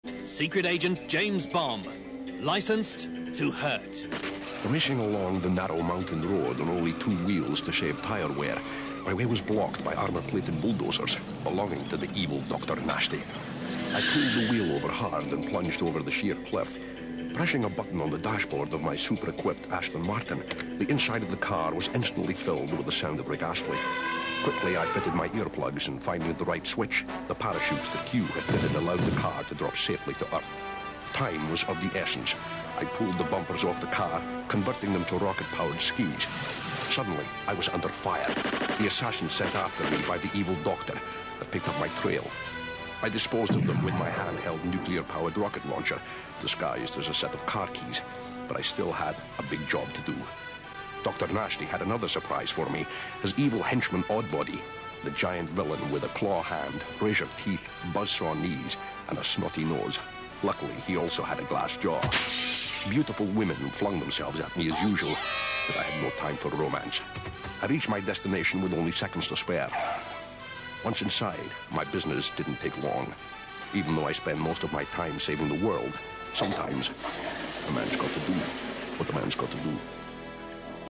Secret Agent James Bomb, licensed to hurt. Racing along the narrow mountain road on only 2 wheels to shave tire wear, my way was blocked by armor-plated bulldozers belonging to the evil Dr. Nasty. I pulled the wheel over hard and plunged over the sheer cliff. Pressing a button on the dashboard of my super-equipped Aston Martin, the inside of the car was instantly filled with the sound of Rick Astley. Quickly, I fitted my earplugs, and finding the right switch, the parachutes that Q had fitted allowed the car to drop safely to Earth. Time was of the essence. I pulled the bumpers off the car, converting them to rocket-powered skis. Suddenly, I was under fire. The assassins sent after me by the evil doctor had picked up my trail. I disposed of them with my handheld nuclear-powered rocket launcher, disguised as a set of car keys, but I still had a big job to do. Dr. Nasty had another surprise for me, his evil henchman Oddbody, the giant villain with a claw hand, razor teeth, buzzsaw knees, and a snotty nose. Luckily, he also had a glass jaw. Beautiful women flung themselves at me as usual, but I had no time for romance. I reached my destination with only seconds to spare. Once inside, my business didn't take long. Even though I spend most of my time saving the world, sometimes a man's got to do what a man's got to do.